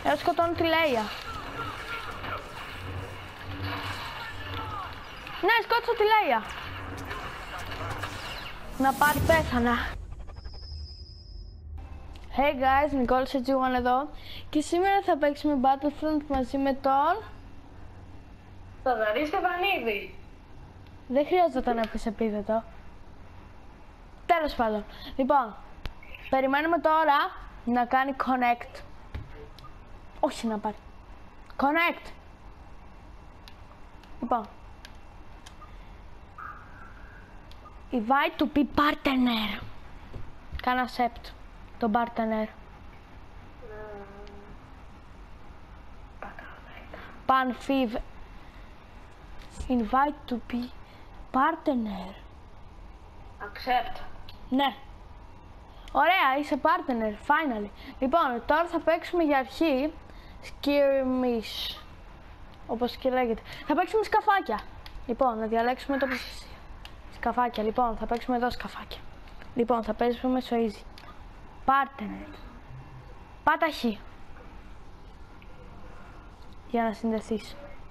Σκοτώνω τη Λέια. Ναι, σκότωσα τη Λέια. Να πάρει, πέθανα. Hey guys, Νικόλης G1 εδώ. Και σήμερα θα παίξουμε Battlefront μαζί με τον... Θοδωρή Στεφανίδη. Δεν χρειάζεται να πεις επίθετο. Τέλος πάντων. Λοιπόν, περιμένουμε τώρα να κάνει connect. Όχι να πάρει. Connect. Λοιπόν. Invite to be partner. Κάνα accept το partner. Πανφίβ. Invite to be partner. Accept. Ναι. Ωραία, είσαι partner, finally. Λοιπόν, τώρα θα παίξουμε για αρχή skirmish. Όπως και λέγεται. Θα παίξουμε σκαφάκια. Λοιπόν, να διαλέξουμε το σκαφάκια. Λοιπόν, θα παίξουμε εδώ σκαφάκια. Λοιπόν, θα παίξουμε στο easy. Partner. Πάτα χ. Για να συνδεθείς.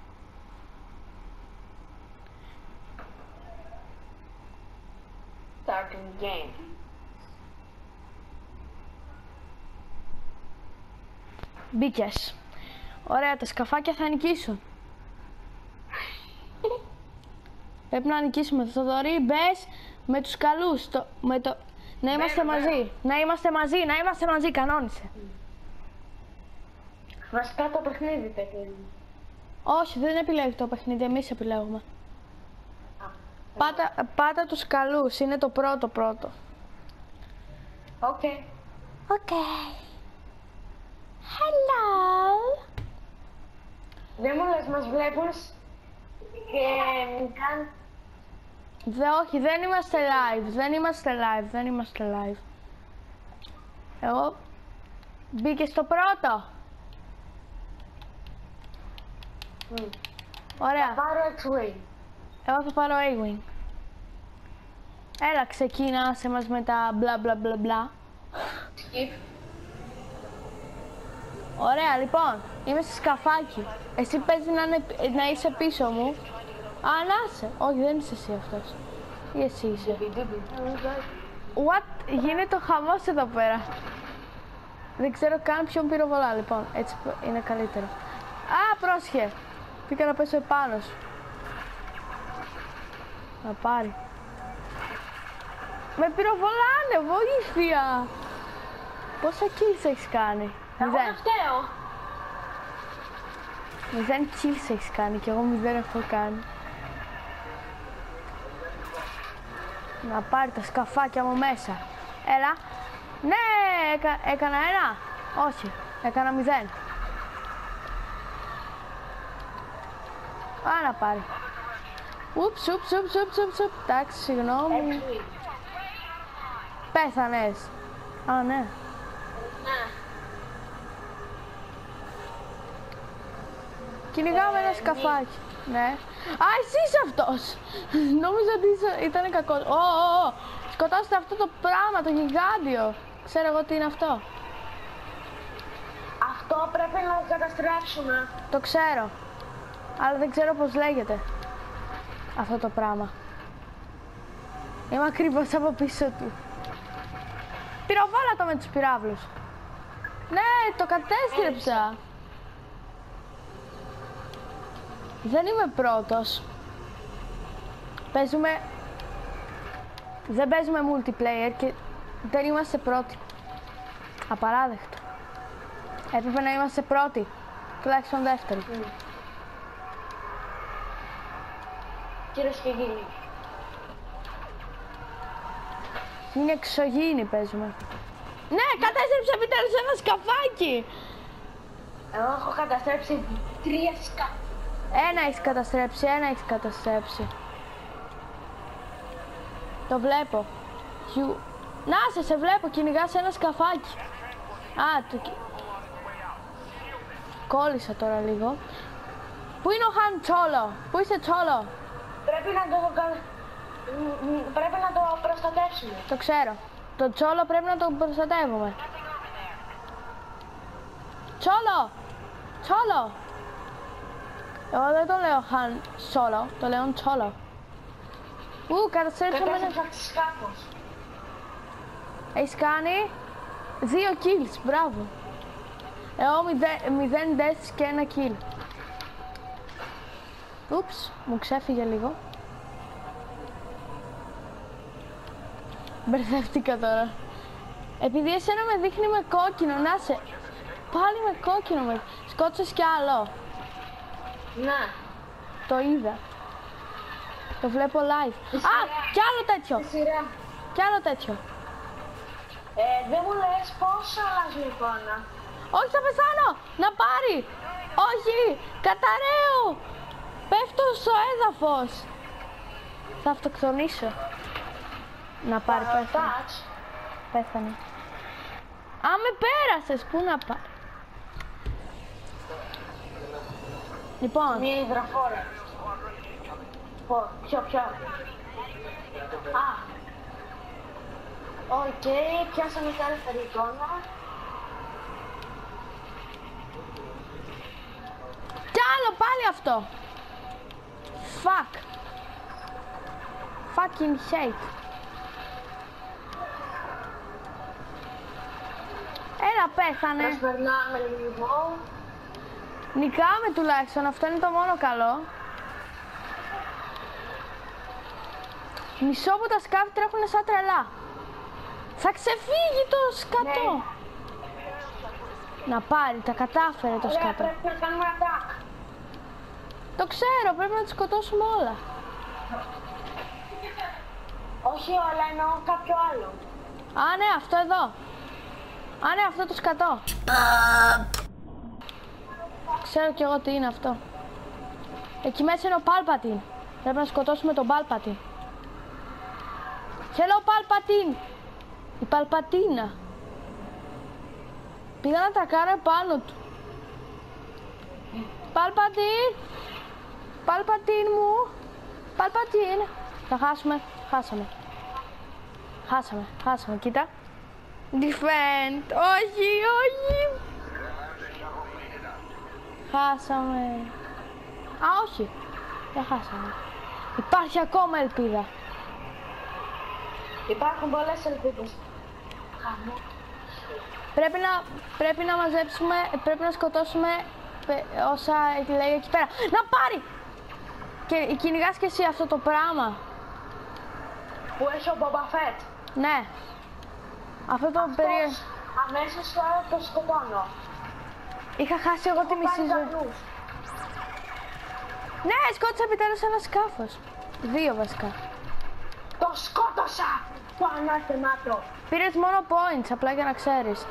Starting game. Μπήκες. Ωραία, τα σκαφάκια θα νικήσουν. Πρέπει να νικήσουμε. Θοδωρή, μπες με τους καλούς. Να είμαστε μαζί. Να είμαστε μαζί, να είμαστε μαζί. Κανόνισε. Βασικά το παιχνίδι παιχνίδι. Όχι, δεν επιλέγει το παιχνίδι. Εμείς επιλέγουμε. Πάτα τους καλούς. Είναι το πρώτο. Οκ. Οκ. Hello. Δεν μου λες, μας βλέπεις και μου κάνουν... Όχι, δεν είμαστε live. Εγώ μπήκε στο πρώτο. Ωραία. Θα πάρω X-Wing. Εγώ θα πάρω A-Wing. Έλα, ξεκίνασε μας με τα μπλα μπλα μπλα μπλα. Skip. Ωραία, λοιπόν, είμαι σε σκαφάκι. Εσύ παίζει να είσαι πίσω μου. Α, να είσαι. Όχι, δεν είσαι εσύ αυτός. Ή εσύ είσαι. What? Γίνεται ο χαμός εδώ πέρα. Δεν ξέρω καν ποιον πυροβολά, λοιπόν. Έτσι είναι καλύτερο. Α, πρόσχε. Πήγα να πέσω επάνω σου. Να πάρει. Με πυροβολάνε, βοήθεια. Πόσα kills έχεις κάνει? Εγώ δεν φταίω. 0 kills έχεις κάνει και εγώ 0 έχω κάνει. Να πάρει τα σκαφάκια μου μέσα. Έλα. Ναι, έκανα ένα. Όχι, έκανα 0. Α, να πάρει. Ούψ. Εντάξει, συγγνώμη. Πέθανες. Α, ναι. Ναι. Κυνηγάμε ένα σκαφάκι. Ναι. Α, εσύ είσαι αυτός. Νόμιζα ότι ήταν κακός. Σκοτώστε αυτό το πράγμα, το γιγάντιο. Ξέρω εγώ τι είναι αυτό. Αυτό πρέπει να το καταστρέψουμε. Το ξέρω. Αλλά δεν ξέρω πώς λέγεται αυτό το πράγμα. Είμαι ακριβώς από πίσω του. Πυροβόλα το με τους πυράβλους. Ναι, το κατέστρεψα. Δεν είμαι πρώτος. Δεν παίζουμε multiplayer και δεν είμαστε πρώτοι. Απαράδεκτο. Έπρεπε να είμαστε πρώτοι. Τουλάχιστον δεύτεροι. Κυρίες και κύριοι. Είναι εξωγήινοι παίζουμε. Ναι, κατέστρεψε επιτέλους ένα σκαφάκι. Εγώ έχω καταστρέψει 3 σκάφη. Ένα έχεις καταστρέψει. Το βλέπω. Να σε βλέπω, κυνηγάς ένα σκαφάκι. Α, κόλλησα τώρα λίγο. Πού είναι ο Χαν Τσόλο? Πού είσαι Τσόλο? Πρέπει να το προστατεύσουμε. Το ξέρω. Το Τσόλο πρέπει να το προστατεύουμε. Τσόλο! Solo. Εγώ δεν το λέω Han Solo, το λέω Solo. Καταστρέψαμε ένα... σκάφος. Έχεις κάνει 2 kills, μπράβο. Εγώ 0 deaths και 1 kill. Ούψ, μου ξέφυγε λίγο. Μπερδεύτηκα τώρα. Επειδή εσένα με δείχνει με κόκκινο, να σε... Πάλι με κόκκινο με... Σκότωσες κι άλλο. Ναι. Το είδα. Το βλέπω live. Α, κι άλλο τέτοιο. Σειρά. Κι άλλο τέτοιο. Δεν μου λες πώς αλλάζουν εικόνα. Όχι, θα πεθάνω! Να πάρει! Όχι! Καταραίω! Πέφτω στο έδαφος! Θα αυτοκτονήσω. Να πάρει, πέθανε. Πέθανε. Α, με πέρασες! Πού να πάρει. Λοιπόν. Μία υδραφόρα. Ποιο. Α. Οκ, πιάσαμε και άλλη εικόνα. Κι άλλο πάλι αυτό! Fuck! Fucking hate! Έλα, πέθανε! Προσπερνάμε λίγο. Νικάμε τουλάχιστον, αυτό είναι το μόνο καλό. Μισό από τα σκάφη τρέχουνε σαν τρελά. Θα ξεφύγει το σκατό! Ναι. Να πάρει, τα κατάφερε το Ωραία, σκατό. πρέπει να κάνουμε attack. Το ξέρω, πρέπει να τους σκοτώσουμε όλα. Όχι όλα, εννοώ κάποιο άλλο. Α, ναι, αυτό εδώ. Α, ναι, αυτό το σκατό. Ξέρω κι εγώ τι είναι αυτό. Εκεί μέσα είναι ο Palpatine. Πρέπει να σκοτώσουμε τον Palpatine. Hello, Palpatine! Η Παλπατίνα. Πήγα να τα κάνω επάνω του. Παλπατίν! Παλπατίν μου! Παλπατίν! Θα χάσουμε. Χάσαμε, κοίτα. Defend! Όχι! Χάσαμε. Α, όχι. Δεν χάσαμε. Υπάρχει ακόμα ελπίδα. Υπάρχουν πολλές ελπίδες. Πρέπει να μαζέψουμε, πρέπει να σκοτώσουμε όσα λέει εκεί πέρα. Να πάρει! Και κυνηγάς και εσύ αυτό το πράγμα. Που έχει ο Boba Fett. Ναι. Αυτό το περίεργο. Αμέσως τώρα το σκοτώνω. Είχα χάσει εγώ τη μισή ζωή. Ναι, σκότωσα επιτέλους ένα σκάφος. 2 βασικά. Το σκότωσα! Το ανάστημά του. Πήρες μόνο points, απλά για να ξέρεις.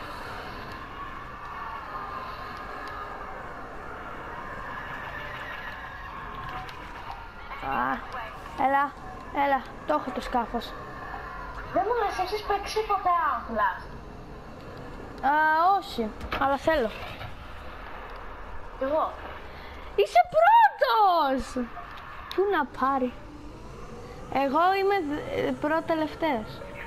Έλα, το έχω το σκάφος. Δεν μου λες, έχεις παίξει ποτέ Outlast? Όχι, αλλά θέλω. Κι εγώ. Είσαι πρώτος! Πού να πάρει. Εγώ είμαι πρώτο-τελευταίος.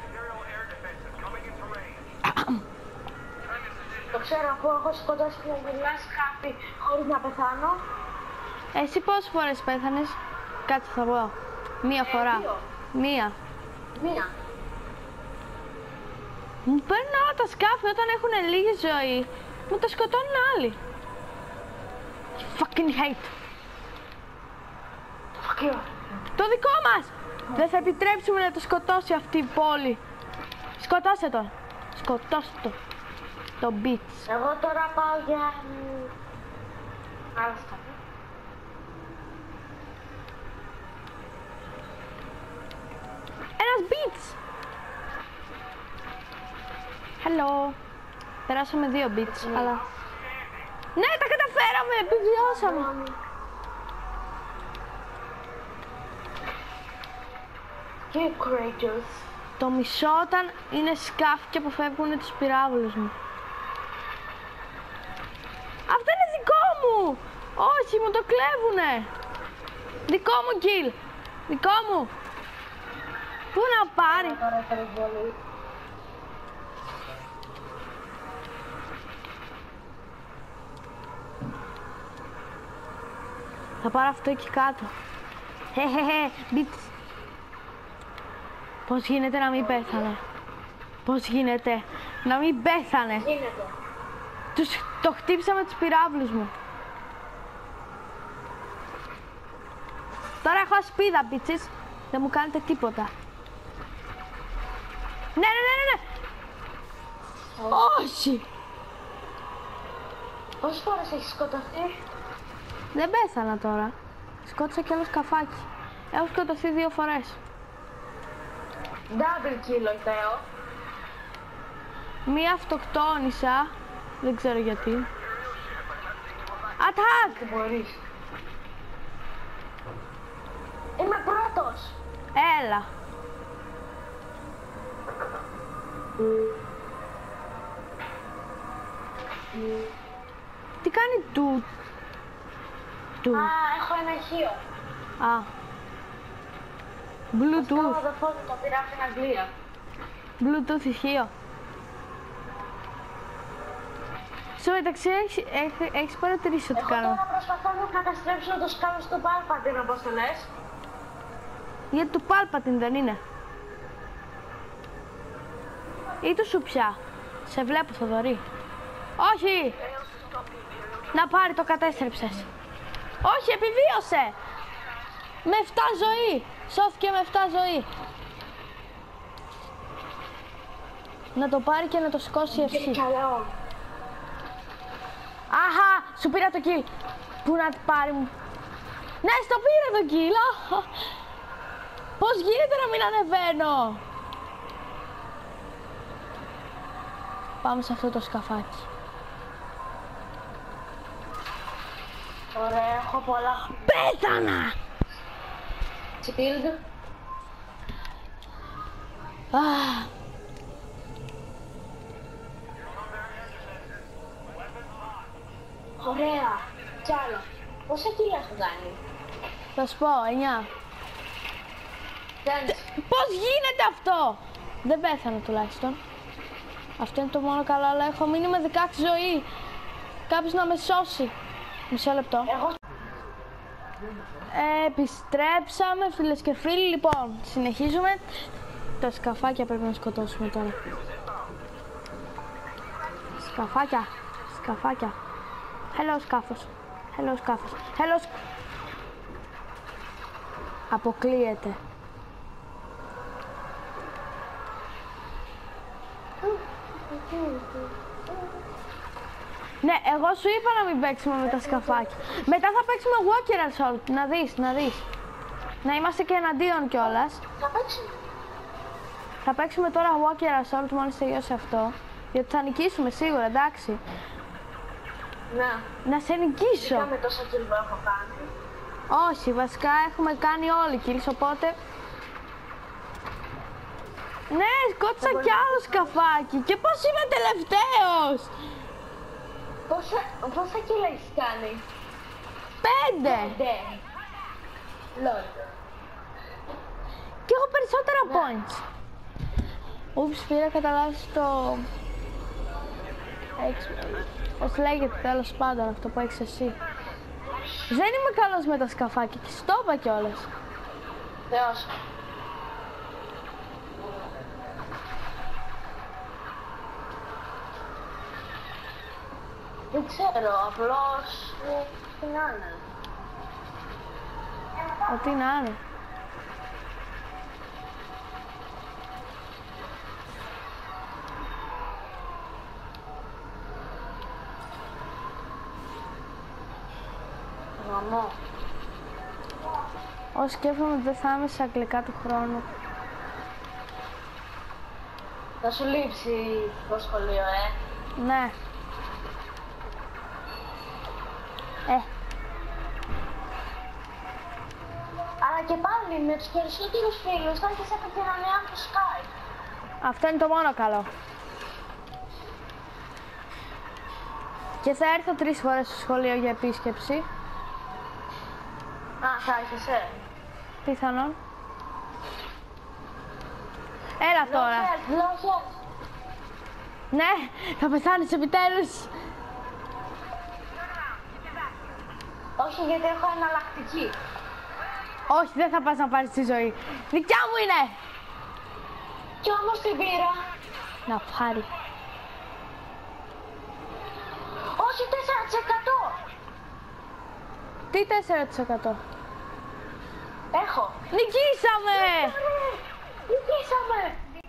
Το ξέρω, αφού έχω σκοτώσει πολλά σκάφη χωρίς να πεθάνω. Εσύ πόσες φορές πέθανες? Κάτσε θα πω. Μία φορά. 2. Μία. Μου παίρνουν όλα τα σκάφη όταν έχουν λίγη ζωή. Μου τα σκοτώνουν άλλοι. Fucking hate. Το δικό μας! Δεν θα επιτρέψουμε να το σκοτώσει αυτή η πόλη. Σκοτώστε τον. Σκοτώστε το. Το bitch. Εγώ τώρα πάω για... άλλα σκάφη. Ένας bitch. Hello. Περάσαμε 2 bitch, αλλά... Ναι, τα καταφέραμε! Επιβιώσαμε! Και courageous. Το μισό όταν είναι σκάφη και αποφεύγουν τους πυράβλους μου. Αυτό είναι δικό μου! Όχι, μου το κλέβουνε! Δικό μου kill! Δικό μου! Πού να πάρει! Τώρα περιβολή. Θα πάρω αυτό εκεί κάτω. Μπιτς. Πώς γίνεται να μην πέθανε. Πώς γίνεται να μην πέθανε. Γίνεται. Το χτύπησα με τους πυράβλους μου. Τώρα έχω ασπίδα, μπίτσες. Δεν μου κάνετε τίποτα. Ναι. Όχι. Πόσες φορές έχεις σκοτωθεί? Δεν πέθανα τώρα. Σκότωσα κι άλλο σκαφάκι. Έχω σκοτωθεί 2 φορές. Double kill, Θεό. Μία αυτοκτόνησα. Δεν ξέρω γιατί. Attack! Δεν μπορείς. Είμαι πρώτος. Έλα. Τι κάνει του. Α, έχω ένα ηχείο. Α. Bluetooth. Σκάβω το φως μου, το πήρα από την Αγγλία. Bluetooth ηχείο. Στο μεταξύ έχεις παρατηρήσει ότι Εγώ κάνω. τώρα προσπαθώ να καταστρέψω το σκάβο στο Palpatine, όπως το λες. Γιατί του Palpatine δεν είναι. Ή του σου πια. Σε βλέπω, Θοδωρή. Όχι! Να πάρει, το κατέστρεψες. Όχι, επιβίωσε! Με 7 ζωή! Σώθηκε με 7 ζωή. Να το πάρει και να το σηκώσει ευχή. Καλό. Αχα! Σου πήρα το kill. Πού να πάρει μου. Ναι, στο πήρα το kill. Πώς γίνεται να μην ανεβαίνω. Πάμε σε αυτό το σκαφάκι. Ωραία, έχω πολλά. Πέθανα! Shield. Αχ. Ωραία. Κι άλλο. Πόσα κιλά σου κάνει? Θα σου πω, 9. Κάνεις. Πώς γίνεται αυτό! Δεν πέθανα τουλάχιστον. Αυτό είναι το μόνο καλό, αλλά έχω μείνει με 16 ζωή. Κάποιος να με σώσει. Μισό λεπτό. Εγώ. Επιστρέψαμε, φίλες και φίλοι. Λοιπόν, συνεχίζουμε. Τα σκαφάκια πρέπει να σκοτώσουμε τώρα. Σκαφάκια. Σκαφάκια. Hello σκάφος. Hello σκάφος. Hello αποκλείεται. Ναι, εγώ σου είπα να μην παίξουμε με τα σκαφάκια. Μετά θα παίξουμε Walker Assault. Να δεις. Να είμαστε και εναντίον κιόλας. Θα παίξουμε. Θα παίξουμε τώρα Walker Assault μόλις τελειώσει αυτό. Γιατί θα νικήσουμε σίγουρα, εντάξει. Να σε νικήσω. Είχαμε τόσα kill που έχω κάνει. Όχι, βασικά έχουμε κάνει όλοι kills, οπότε... Ναι, σκότωσα κι άλλο σκαφάκι. Και πώς είμαι τελευταίος. Πόσα kill έχεις κάνει? 5. Λόλ. Και έχω περισσότερα points. Ούψ, πήρα κατά λάθος το... Πώς λέγεται, τέλος πάντων, αυτό που έχεις εσύ. Δεν είμαι καλός με τα σκαφάκια και στο είπα κιόλας. Θεός. Δεν ξέρω, απλώς τι να είναι. Ό,τι να είναι. Γαμό. Όσο σκέφτομαι ότι δεν θα είμαι σε αγγλικά του χρόνου. Θα σου λείψει το σχολείο, Ναι. Αλλά και πάλι με τους περισσότερους φίλους θα έχεις επικοινωνία από το Skype. Αυτό είναι το μόνο καλό. Και θα έρθω 3 φορές στο σχολείο για επίσκεψη. Α, θα έρχεσαι. Πιθανόν. Έλα τώρα. Λόγια. Ναι, θα πεθάνεις επιτέλους. Όχι, γιατί έχω εναλλακτική. Όχι, δεν θα πας να πάρεις τη ζωή. Δικιά μου είναι! Κι όμως την πήρα. Να πάρει. Όχι, 4%. Τι 4%? Έχω. Νικήσαμε! Νικήσαμε.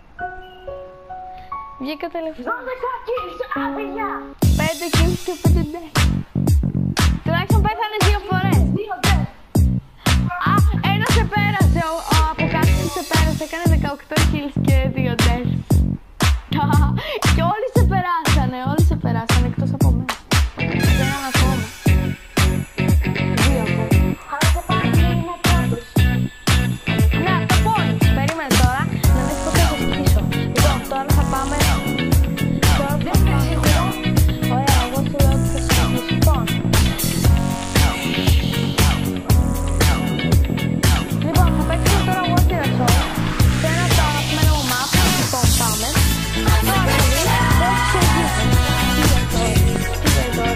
Βγήκα τελευταία. 12 kills, παιδιά. 5 kills και 5 deaths. Τουλάχιστον πέθανες 2 φορές. 2 deaths. Α, ένα σε πέρασε. Από κάτω σε πέρασε. Έκανε 18 kills και 2 deaths. Και όλοι σε περάσανε. Όλοι σε περάσανε εκτός από μένα. Έναν ακόμα. 2 ακόμα. Αλλά σε πάρει να είναι πρώτος. Ναι, το points. Περίμενε τώρα να δεις πώς θα το στήσω. Λοιπόν, τώρα θα πάμε. Τώρα θα πάμε. Ωραία, εγώ σου λέω ότι θα στήσω. Λοιπόν. Λοιπόν, θα παίξουμε τώρα Water Assault σε ένα από τα αγαπημένα μου map. Λοιπόν, πάμε. Τώρα θα δεις πώς ξεκινήσει. Τι λέει τώρα.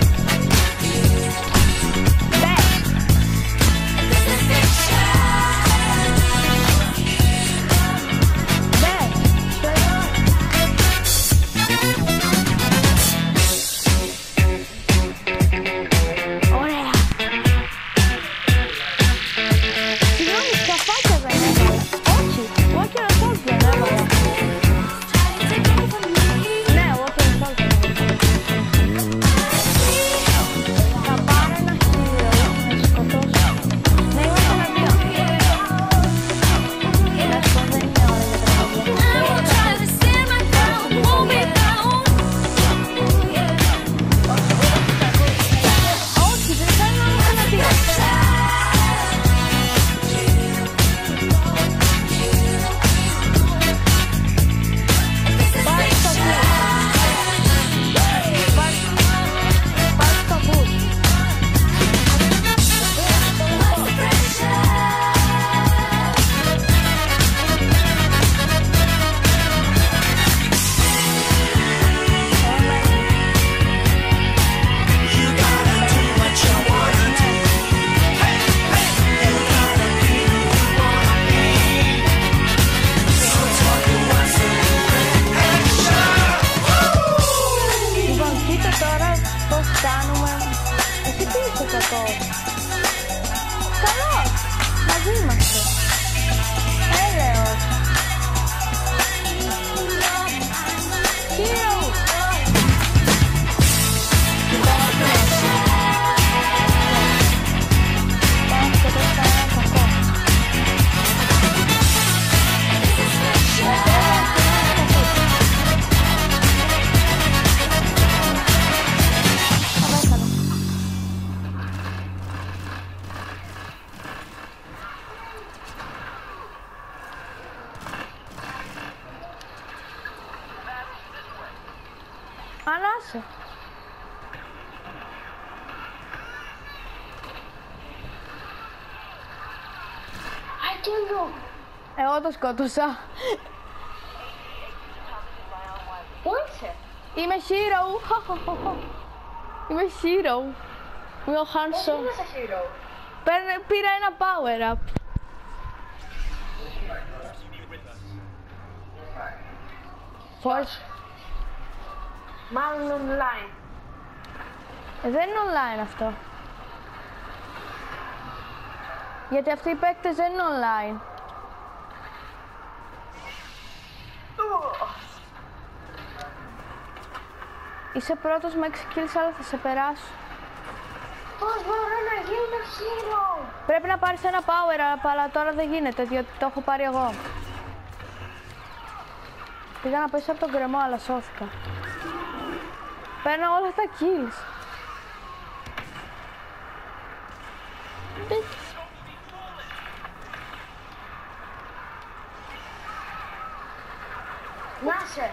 Ανάσε. Εγώ το σκότωσα. Πού είσαι? Είμαι hero. Είμαι hero. Είμαι ο Hanson. Πώς είσαι hero? Πήρα ένα power up. Πώς? Μάλλον online. Δεν είναι online αυτό. Γιατί αυτοί οι παίκτες δεν είναι online. Είσαι πρώτος με 6 kills, αλλά θα σε περάσω. Πώς μπορώ να γίνω hero? Πρέπει να πάρεις ένα power up, αλλά τώρα δεν γίνεται, διότι το έχω πάρει εγώ. Πήγα να πέσω από τον γκρεμό, αλλά σώθηκα. Παίρνω όλα τα kills. Νάσε.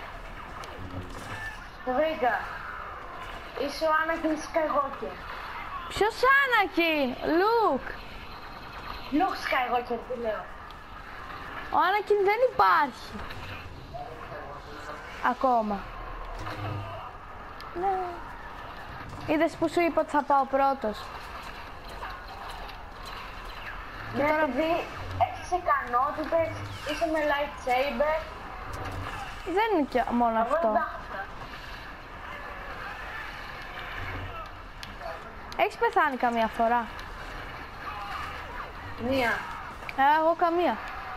Το βρήκα. Είσαι ο Anakin Skywalker. Ποιος Anakin? Luke. Luke Skywalker, τι λέω. Ο Anakin δεν υπάρχει. Ακόμα. Ναι. Είδες που σου είπα ότι θα πάω πρώτος. Και τώρα Επειδή έχεις ικανότητες, είσαι με lightsaber. δεν είναι και μόνο Εγώ δεν αυτό. τα έχω αυτά. Έχεις πεθάνει καμία φορά? Μία. Εγώ καμία.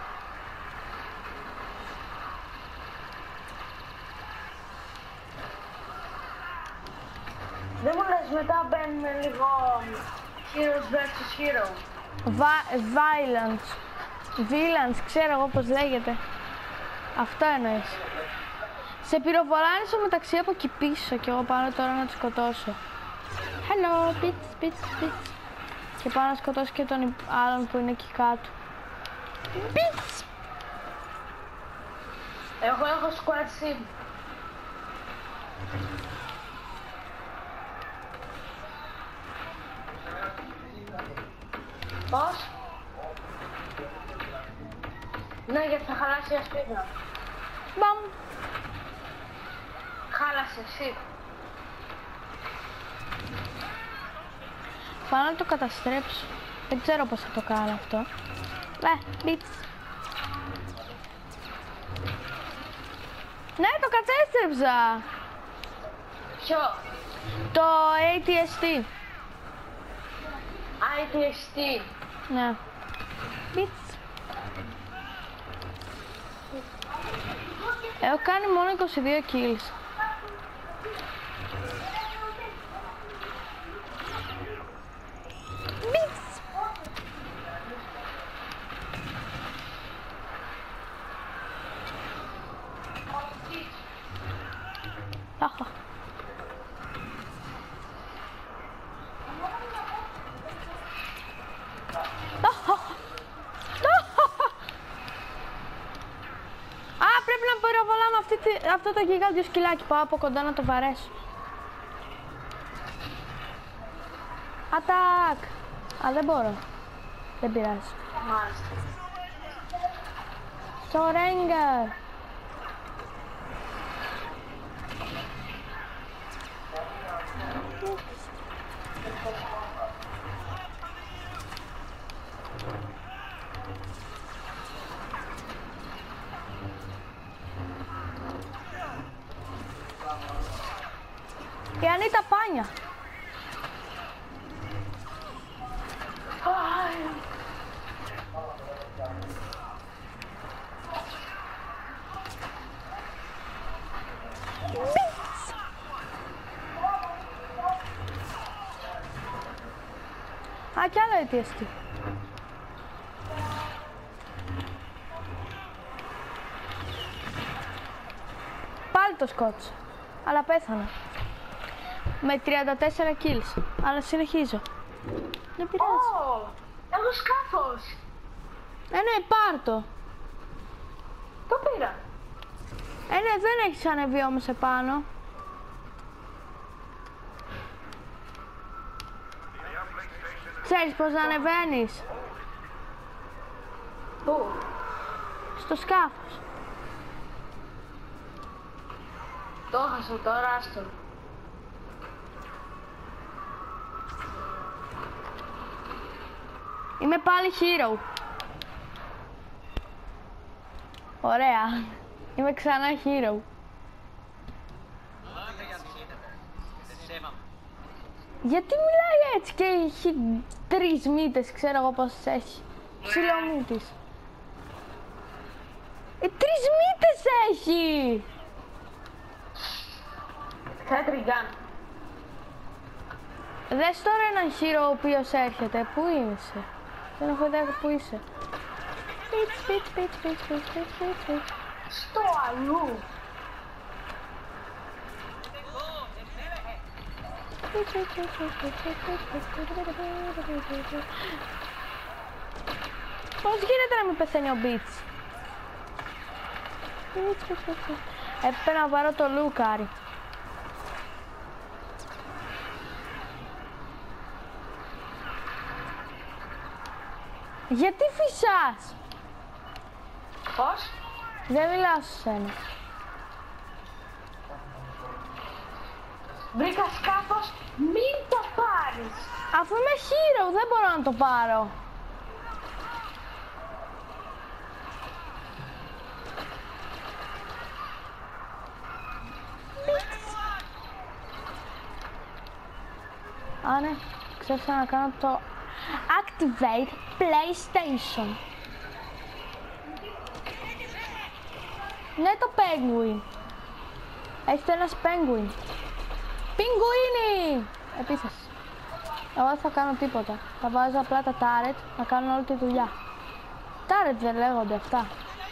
Δεν μου λες μετά μπαίνουμε λίγο Heroes vs Hero. Violence. Violence, ξέρω εγώ πώς λέγεται. Αυτό εννοείς. Σε πυροβολάνε στο μεταξύ από εκεί πίσω και εγώ πάω τώρα να τους σκοτώσω. Hello, bits, bits, bits. Και πάω να σκοτώσω και τον άλλον που είναι εκεί κάτω. Bits! Εγώ έχω squad sim. Πώς? Ναι, γιατί θα χαλάσει η ασπίδα. Μπαμ! Χάλασε εσύ. Πάω να το καταστρέψω. Δεν ξέρω πώς θα το κάνω αυτό. Bits. Ναι, το κατέστρεψα! Ποιο? Το ATST. ITST. Ναι. Bits. Έχω κάνει μόνο 22 kills. Bits. Αχα. Πρέπει να πυροβολάμε αυτό το γιγάντιο σκυλάκι. Πάω από κοντά να το βαρέσω. Ατάκ! Α, δεν μπορώ. Δεν πειράζει. Μάλιστα. Surrender! Η Ανίτα Πάνια. Α, κι άλλο ATST. Πάλι το σκότωσα, αλλά πέθανα. Με 34 kills, αλλά συνεχίζω. Δεν πειράζει. Έχω σκάφος. Ναι, πάρ' το. Το πήρα. Ναι, δεν έχεις ανεβεί όμως επάνω. Ξέρεις πώς να ανεβαίνεις? Πού? Στο σκάφος. Το έχασα τώρα, άστο. Είμαι πάλι hero. Ωραία. Είμαι ξανά hero. Γιατί μιλάει έτσι και έχει 3 μύτες, ξέρω εγώ πόσες έχει. Ψιλομύτης. 3 μύτες έχει! Θα τριγκάν. Δες τώρα έναν hero ο οποίος έρχεται. Πού είσαι? Δεν έχω ιδέα που είσαι. Πιτς. Στο αλλού. Πώς γίνεται να μην πεθαίνει ο Μπιτς? Έπρεπε να πάρω το λούκαρι. Γιατί φυσάς? Πώς? Δεν μιλάω σε σένα. Βρήκα σκάφος, μην το πάρεις. Αφού είμαι hero, δεν μπορώ να το πάρω. Α, ναι. Ξέχασα να κάνω το Activate PlayStation. Ναι, το Penguin. Έχετε ένας Penguin. Πιγκουίνι! Επίθεση. Εγώ δεν θα κάνω τίποτα. Θα βάζω απλά τα turret να κάνουν όλη τη δουλειά. Turret δεν λέγονται αυτά.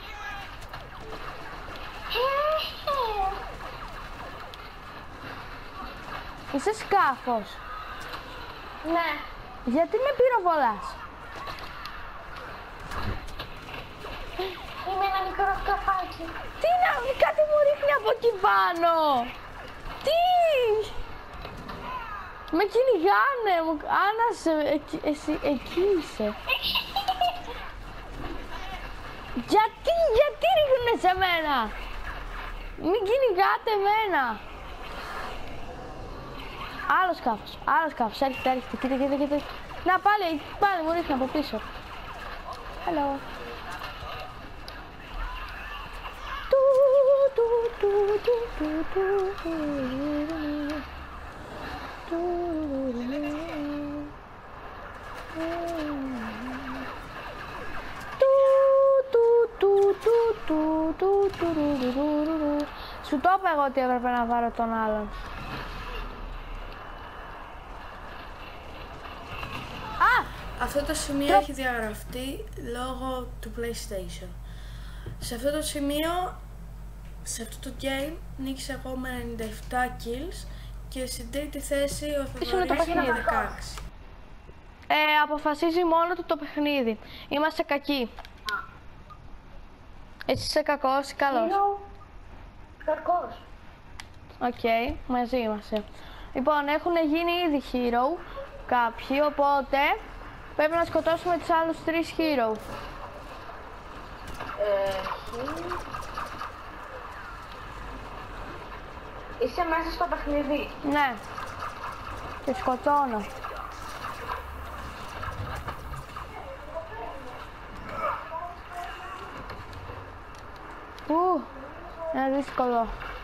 Είσαι σκάφος. Ναι. Γιατί με πυροβολάς? Είμαι ένα μικρό σκαφάκι. Τι να, κάτι μου ρίχνει από εκεί πάνω. Τι! Με κυνηγάνε, Άννα, εσύ εκεί είσαι. Γιατί ρίχνουνε σε μένα? Μην κυνηγάτε εμένα. Άλλο σκάφος, έρχεται, κοίτα. Να, πάλι μου ρίχνει από πίσω. Hello. Σου το είπα εγώ ότι έπρεπε να πάρω τον άλλον. Αυτό το σημείο έχει διαγραφτεί λόγω του PlayStation. Σε αυτό το σημείο, σε αυτό το game, νίκησα εγώ με 97 kills και στην τρίτη θέση ο Θοδωρής με 16. Αποφασίζει μόνο του το παιχνίδι. Είμαστε κακοί. Εσύ είσαι κακός ή καλός? Κακός. Οκ, μαζί είμαστε. Λοιπόν, έχουν γίνει ήδη hero κάποιοι, οπότε πρέπει να σκοτώσουμε τους άλλους 3 hero. Είσαι μέσα στο παιχνίδι. Ναι. Και σκοτώνω. Είναι δύσκολο.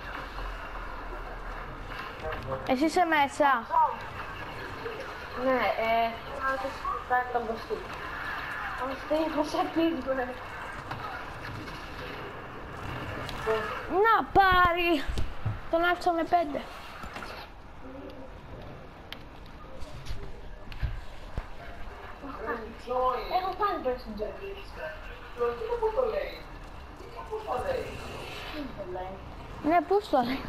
Εσύ είσαι μέσα. Ναι, θα κάνει τον μπροστή. Θα σε πείσουμε. Να πάρει. Τον άφησα με 5. Έχω κάνει person Ναι, πούς το λέει.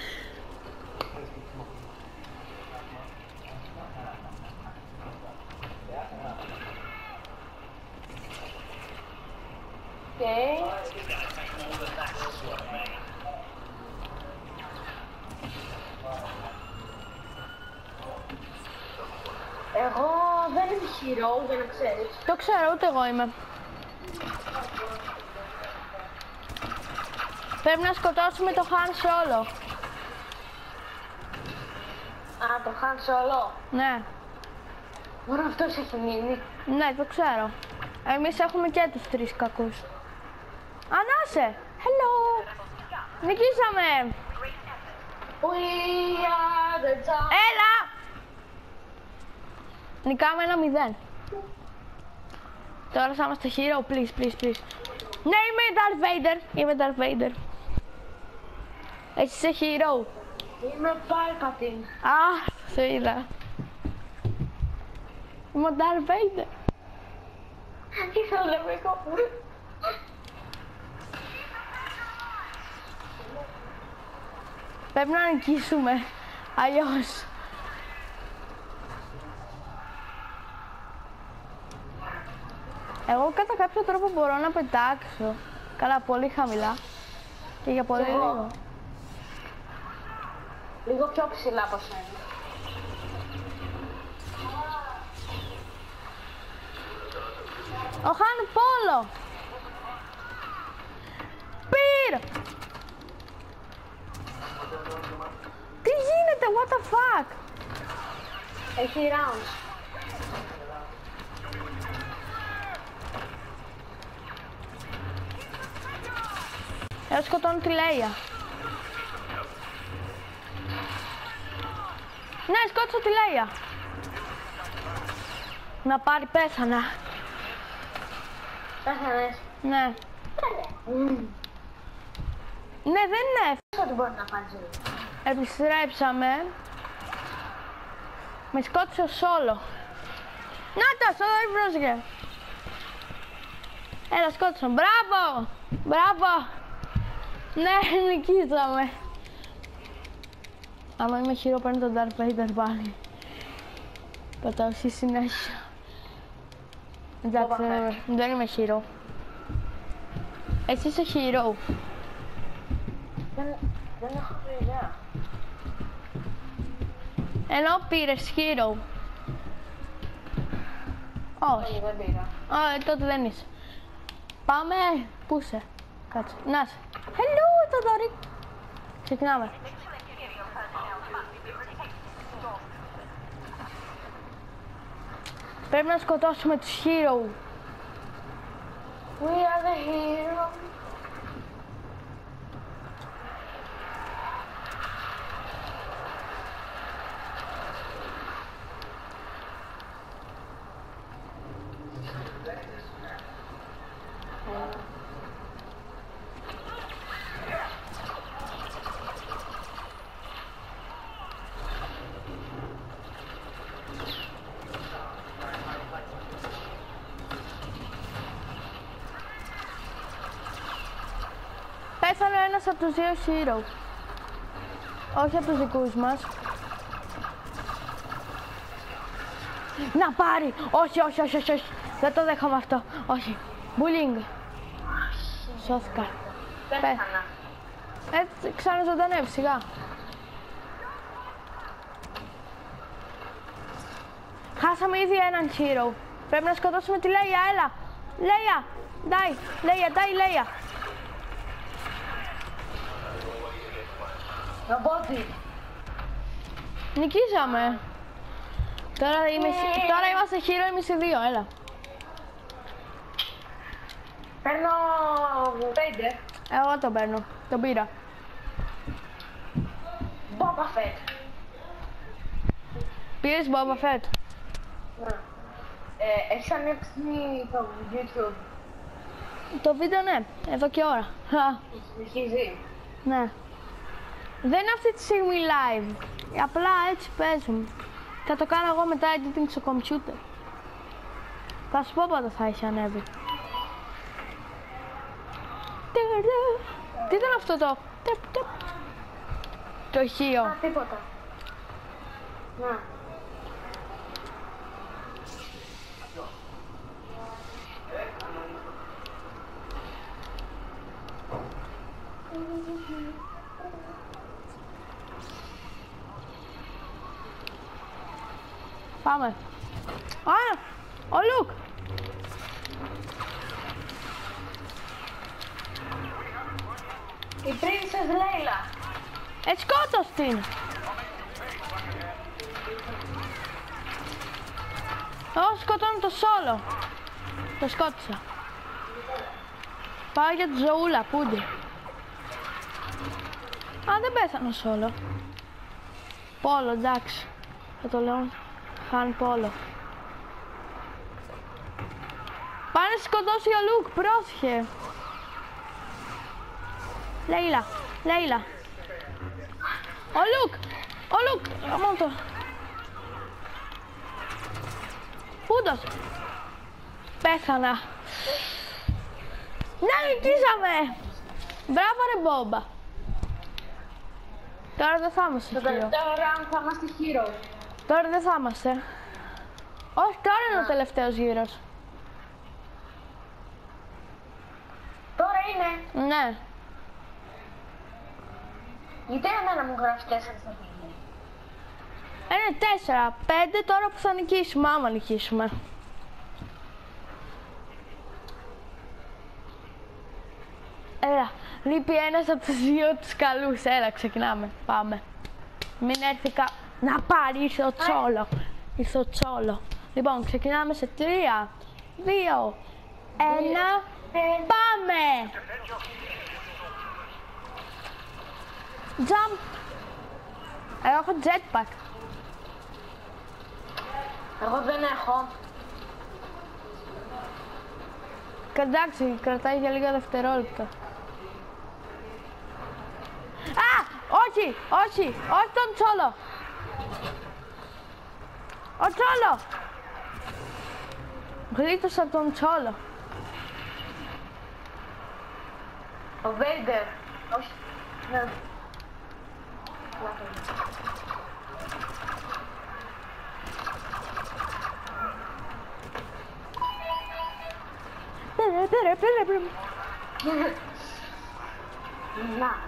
Εγώ δεν είμαι hero, για να ξέρεις. Το ξέρω, ούτε εγώ είμαι. Πρέπει να σκοτώσουμε το Han Solo. Α, το Han Solo. Ναι. Μόνο αυτός έχει μείνει. Ναι, το ξέρω. Εμείς έχουμε και τους 3 κακούς. Ανάσε! Hello! Νικήσαμε! We are the top. Έλα! Νικάμε 1-0. Τώρα θα είμαστε hero, please. Ναι, είμαι Darth Vader. Εσύ είσαι hero. Είμαι Palpatine. Α, σε είδα. Είμαι ο Darth Vader. Ήθελα να με έχω. Πρέπει να νικήσουμε. Αλλιώς. Εγώ κατά κάποιο τρόπο μπορώ να πετάξω. Καλά, πολύ χαμηλά. Και για πολύ λίγο. Λίγο πιο ψηλά από σένα. Ο Han Polo. Πήρ! Τι γίνεται, what the fuck? Έχει rounds. Εγώ σκοτώνω τη Λέια. Ναι, σκότωσα τη Λέια. Να πάρει, πέθανα. Πέθανες. Ναι. Ναι, δεν είναι. Ότι μπορεί να πάρει ζωή. Επιστρέψαμε. Με σκότωσε ο Σόλο. Να το, Σόλο πρόσεχε. Έλα, σκότωσαν. Μπράβο! Μπράβο! Ναι, νικήσαμε. Άμα είμαι χειρό, παίρνω τον Darth Vader πάλι. Πατάω στη συνέχεια. Εντάξει, δεν είμαι χειρό. Εσύ είσαι χειρό. Δεν έχω ιδέα. Ενώ πήρες hero. Όχι. Δεν πήρα. Τότε δεν είσαι. Πάμε. Πού είσαι? Κάτσε. Να είσαι. Hello, Θοδωρή. Ξεκινάμε. Πρέπει να σκοτώσουμε τους hero. We are the hero. Πέθανε ένας από τους δύο hero. Όχι από τους δικούς μας. Να πάρει! Όχι, όχι, όχι, όχι, όχι. Δεν το δέχομαι αυτό. Όχι. Bullying. Σώθηκα. Πέθανα. Έτσι ξαναζωντανεύει, σιγά. Χάσαμε ήδη έναν hero. Πρέπει να σκοτώσουμε τη Λέια, έλα. Λέια, die, Λέια, die, Λέια. Ρομπότι. Νικήσαμε. Τώρα είμαστε hero εμείς οι δύο, έλα. Παίρνω 5. Εγώ τον παίρνω, τον πήρα. Boba Fett. Πήρες Boba Fett. Ναι. Έχεις ανοίξει το YouTube. Το βίντεο ναι, εδώ και ώρα. Συνεχίζει. Ναι. Δεν είναι αυτή τη στιγμή live. Απλά έτσι παίζουμε. Θα το κάνω εγώ μετά editing στο computer. Θα σου πω πότε θα έχει ανέβει. Τι ήταν αυτό το... Το ηχείο. Α, τίποτα. Να. Πάμε. Α, ο Λουκ. Η Princess Leila. Σκότως την. Εγώ σκοτώνω το Σόλο. Το σκότωσα. Πάω για τη ζωούλα, πούντι. Α, δεν πέθανε ο Σόλο. Πόλο, εντάξει. Θα το λέω Χαν Πόλο. Πάνε να σκοτώσει ο Λουκ, πρόσχε. Λέιλα, Λέιλα. Ο Λουκ, μόνο το. Πούντος. Πέθανα. Ναι, νικήσαμε. Μπράβο ρε Μπόμπα. Τώρα δεν θα είμαστε hero. Τώρα θα είμαστε hero. Τώρα δεν θα είμαστε. Όχι, τώρα είναι ο τελευταίος γύρος. Τώρα είναι. Ναι. Γιατί εμένα μου γράφει 4 στα 5. Είναι 4, 5 τώρα που θα νικήσουμε, άμα νικήσουμε. Έλα, λείπει ένας από τους δύο τους καλούς. Έλα, ξεκινάμε. Πάμε. Μην έρθει να πάρει, ήρθε ο Τσόλο. Ήρθε ο Τσόλο. Λοιπόν, ξεκινάμε σε 3, 2, 1. Πάμε! Jump! Εγώ έχω jetpack. Εγώ δεν έχω. Εντάξει, κρατάει για λίγα δευτερόλεπτα. Α! Όχι! Όχι! Όχι τον Τσόλο! Ο Τσόλο! Γλίτωσα από τον Τσόλο. Ο Βέιντερ. Όχι. Ναι. Να.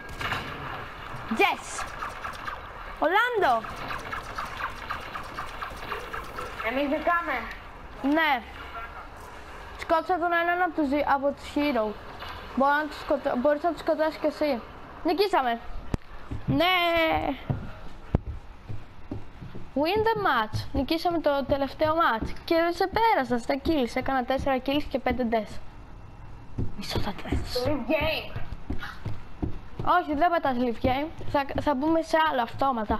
Yes! Ολάντο! Εμείς νικάμε. Ναι. Σκότωσα τον έναν από τους hero. Μπορείς να τους σκοτώσεις κι εσύ. Νικήσαμε! Ναι! Win the match. Νικήσαμε το τελευταίο match. Και σε πέρασα στα kills. Έκανα 4 kills και 5 deaths. Μισό τα deaths. Live game. Όχι, δεν πετάς live game. Θα μπούμε σε άλλο αυτόματα.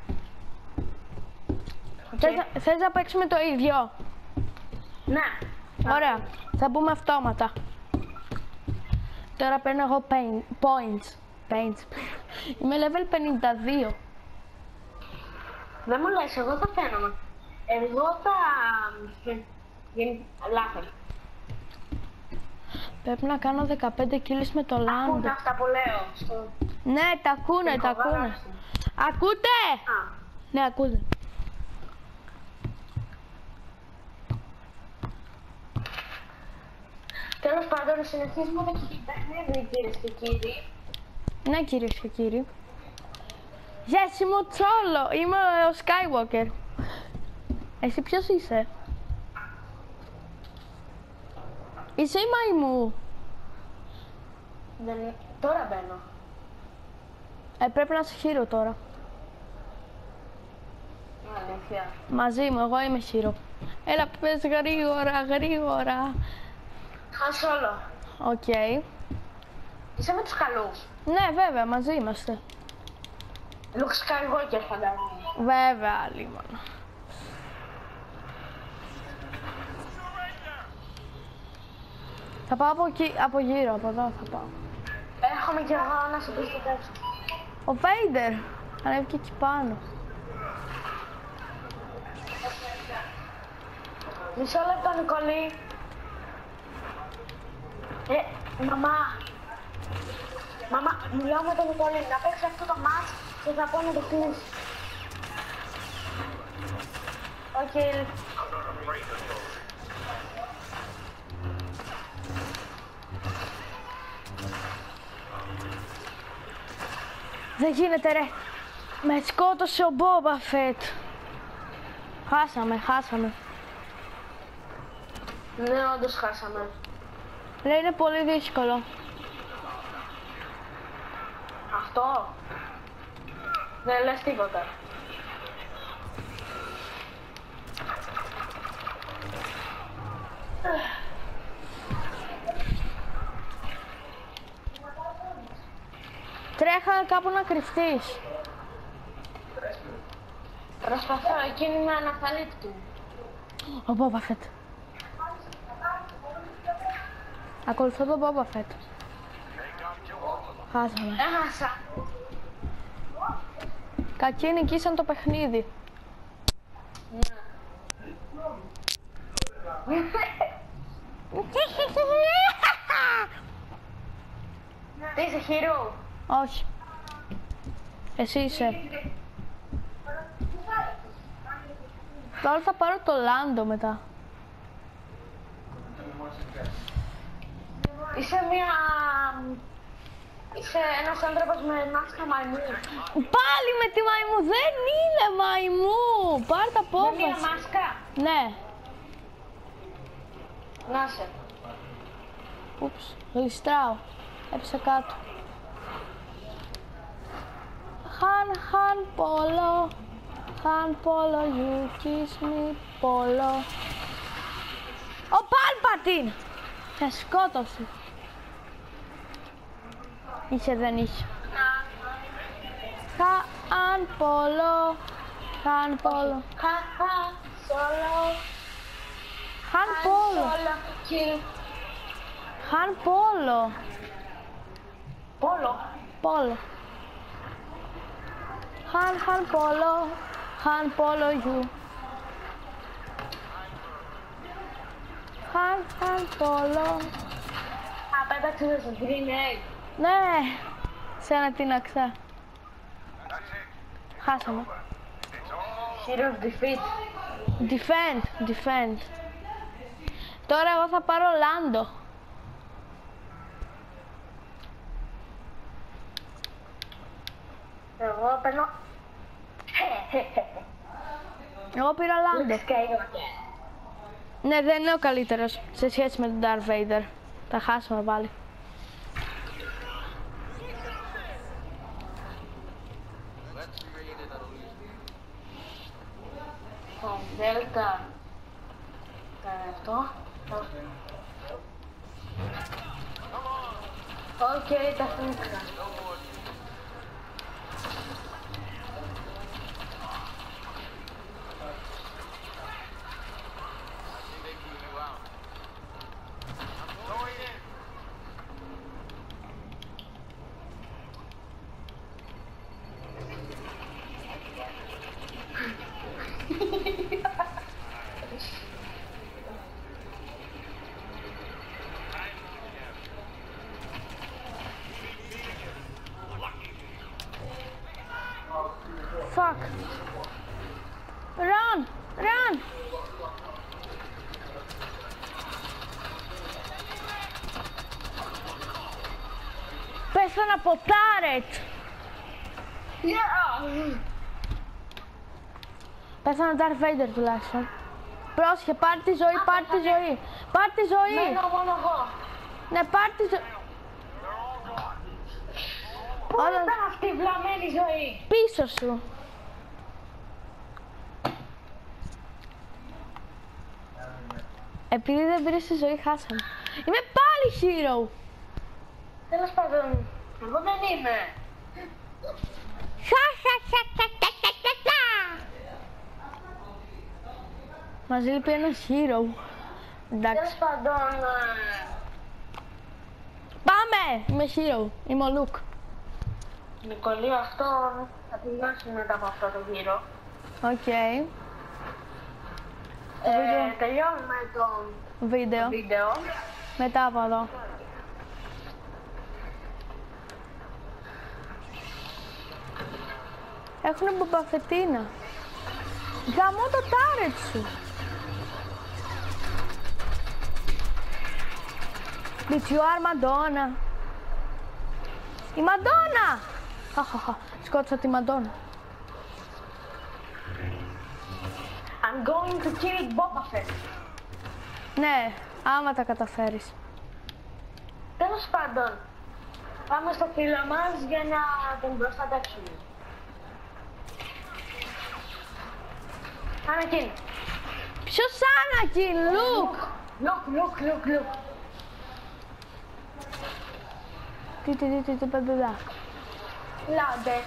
Θες να παίξουμε το ίδιο? Ναι. Ωραία. Θα μπούμε αυτόματα. Τώρα παίρνω εγώ points. Είμαι level 52. Δεν μου λες, εγώ θα φαίνομαι. Εγώ θα... Λάθος. Πρέπει να κάνω 15 kills με το Ακούτε Λάντο. αυτά που λέω. Ναι, τα ακούνε, τα ακούνε. Ακούτε! Α. Ναι, ακούτε. Τέλος πάντων, συνεχίζουμε με το παιχνίδι, κυρίες και κύριοι. Ναι, κυρίες και κύριοι. Yes, είμαι ο Τσόλο. Είμαι ο Skywalker. Εσύ ποιος είσαι? Είσαι η μαϊμού. Δεν... Τώρα μπαίνω. Πρέπει να είσαι χείρο τώρα. Αλήθεια. Μαζί μου, εγώ είμαι χείρο. Έλα, πες γρήγορα. Χας όλο. Οκ. Είσαι με τους καλούς. Ναι, βέβαια, μαζί είμαστε. Luke Skywalker φαντάζομαι. Βέβαια, λοιπόν. Θα πάω από γύρω, από εδώ θα πάω. Έρχομαι κι εγώ να σε προστατεύσω. Ο Βέιντερ ανέβηκε εκεί πάνω. Μισό λεπτό, Νικολή. Μαμά, μιλάω με τον Νικολή. Να παίξει αυτό το μάτς και θα πω να το κλείσει. Οκ. Δεν γίνεται ρε. Με σκότωσε ο Μπόμπα Φετ. Χάσαμε. Ναι, όντως χάσαμε. Λέει είναι πολύ δύσκολο. Αυτό. Δεν λες τίποτα. Τρέχα κάπου να κρυφτείς. Προσπαθώ, εκείνη με ανακαλύπτει. Ο Μπόμπα Φετ. Ακολουθώ τον Μπόμπα Φετ. Χάσαμε. Έχασα. Κακοί νικήσαν το παιχνίδι. Τι είσαι, χειρού? Όχι. Εσύ είσαι. Τώρα θα πάρω το Λάντο μετά. Είσαι ένας άνθρωπος με μάσκα μαϊμού. Πάλι με τη μαϊμού, δεν είναι μαϊμού. Πάρ' τα Με μία απόφαση. μάσκα. Ναι. Να σε. Ούψ, γλιστράω. Έπεσα κάτω. Han Polo. Han Polo, you kiss me, Polo. Ο Palpatine! Σε σκότωσε. Είχε, δεν είχε. Han Polo. Han Polo. Σόλο. Han Polo. Σόλο. Kill. Χαν Πόλο. Πόλο. Πόλο. Χαν Πόλο. Χαν Πόλο γιου. Χαν Πόλο. Πέταξε στο green egg. Ναι, σε ένα τίναξα. Χάσαμε. Hero defeat. Defend. Τώρα εγώ θα πάρω Λάντο. Εγώ παίρνω... Εγώ πήρα Λάντο. Skywalker. Ναι, δεν είναι ο καλύτερος σε σχέση με τον Darth Vader. Τα χάσαμε πάλι. Το Delta. Αυτό. Οκ, τα φύγα. Fuck. Run! Πέσανε από τάρετ. Πέσανε Darth Vader τουλάχιστον. Πρόσχε, πάρ' τη ζωή. Μένω μόνο εγώ. Ναι, πάρ' τη ζωή. Πού ήταν αυτή η βλαμμένη ζωή. Πίσω σου. Επειδή δεν πήρες τη ζωή, χάσαμε. Είμαι πάλι hero. Τέλος πάντων, εγώ δεν είμαι. Μας λείπει ένας hero. Εντάξει. Τέλος πάντων, Πάμε! Είμαι hero. Είμαι ο Luke. Νικολή, αυτό θα τελειώσει μετά από αυτό το γύρο. Οκ. Τελειώνουμε το Βίντεο. βίντεο. Μετά από εδώ. Έχουνε μπομπαφετίνα. Γαμώ το τάρετ σου. Bitch, you are Madonna. Η Μαντόνα! Σκότωσα τη Μαντόνα. I'm going to kill Boba Fett. Ναι, άμα τα καταφέρεις. Τέλος πάντων, πάμε στο φίλο μας για να τον προστατεύσουμε. Ανακίν. Ποιος Άνακιν, Λουκ! Λουκ. Τι παντελά. Λάντε.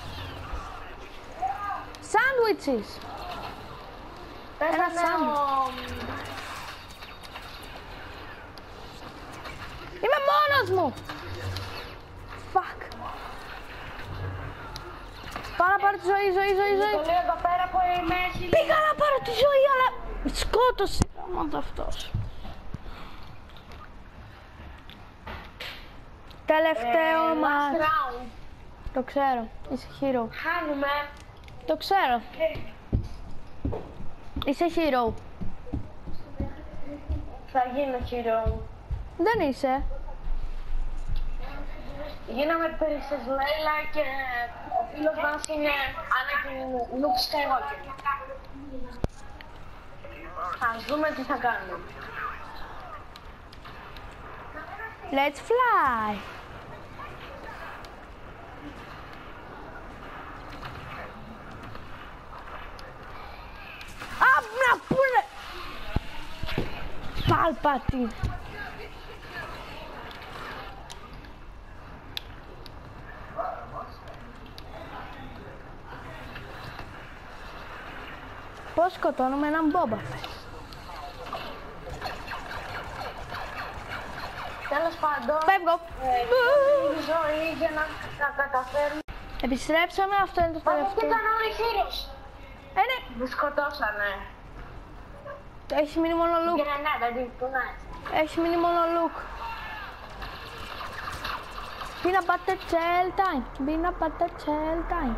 Σάντουιτσις. Πέσανε σάντουιτς. Είμαι μόνος μου! Fuck. Πάω να πάρω τη ζωή. Το λέω εδώ πέρα που είμαι έτσι. Πήγα να πάρω τη ζωή, αλλά σκότωσε μόνο αυτός. Τελευταίο Last μας. round. Το ξέρω, είσαι hero. Χάνουμε. Το ξέρω. Είσαι hero. Θα γίνω hero. Δεν είσαι. Γίναμε Princess Leia και ο φίλος μας είναι Anakin Luke Skywalker. Ας δούμε τι θα κάνουμε. Let's fly. Να πούνε. Palpatine. Πώς σκοτώνουμε έναν Boba Fett. Τέλος πάντων, Φεύγω. η ζωή για να καταφέρουμε. Επιστρέψαμε, αυτό είναι το Μα γιατί τελευταίο. ήταν όλοι χείρος. Ναι. Με σκοτώσανε. Έχει μείνει μόνο Λουκ. Γκρενάτα, την κουνάει. Έχει μείνει μόνο Λουκ. Peanut butter gel time. Peanut butter gel time.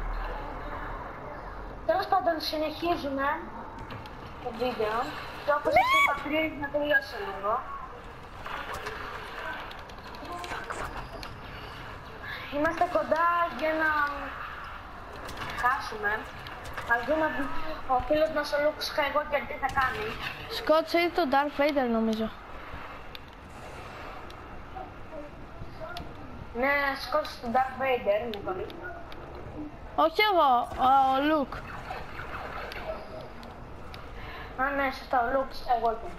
Τέλος πάντων, συνεχίζουμε το βίντεο. Και όπως σας είπα πριν, να τελειώσει λίγο. Είμαστε κοντά για να χάσουμε. Ας δούμε ο φίλος μας ο Luke Skywalker τι θα κάνει. Σκότσε ή το Darth Vader νομίζω. Ναι, σκότωσε τον Darth Vader, Νικόλη. Όχι εγώ, ο Luke. Α, ναι, σωστά, ο Luke Skywalker.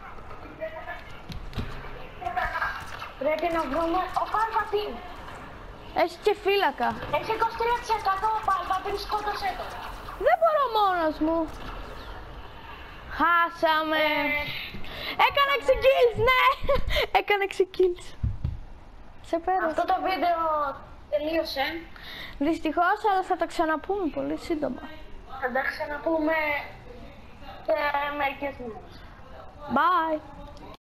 Πρέπει να βρούμε ο Palpatine. Έχει και φύλακα. Έχει 23% ο Palpatine, σκότωσέ το. Δεν μπορώ μόνος μου. Χάσαμε. Έκανα 6 kills, ναι. Έκανα 6 kills. Σε πέρασα. Αυτό το βίντεο τελείωσε. Δυστυχώς, αλλά θα τα ξαναπούμε πολύ σύντομα. Θα τα ξαναπούμε σε μερικές μέρες. Bye.